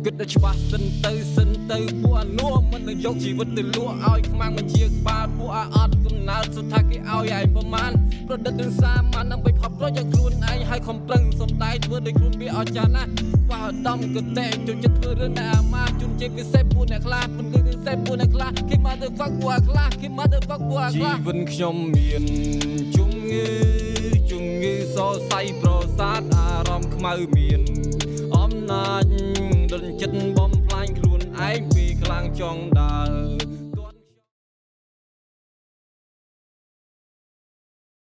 วิตได้ច្បាស់សិនទៅពួកអានោះមិននឹងយកជីវិតទៅលក់ឲ្យខ្មាំងមិនជាក្បាលពួកអាអត់កំណើតសុទ្ធថាគេឲ្យឯងប្រមាណប្រឌិតនឹងសាមាននឹងបីផាប់ប្រយកខ្លួនឯងឲ្យខំប្រឹងសំដែងធ្វើដោយខ្លួនវាអស្ចារ្យណាស់ខ្វះឧត្តមកតេចូលចិត្តធ្វើរឿងដែលអាម៉ាជូនជាពិសេសពួកអ្នកខ្លះពន្លឺពិសេសពួកអ្នកខ្លះគេមកទៅហ្វាក់ពួកអាខ្លះគេមកទៅហ្វាក់ពួកអាខ្លះជីវិតខ្ញុំមានជំងឺសរសៃប្រសាទអារម្មណ៍ខ្មៅមានអំណាចដុនចិត្តបំផ្លាញខ្លួនឯងពីខ្លាំងចង់ដើរ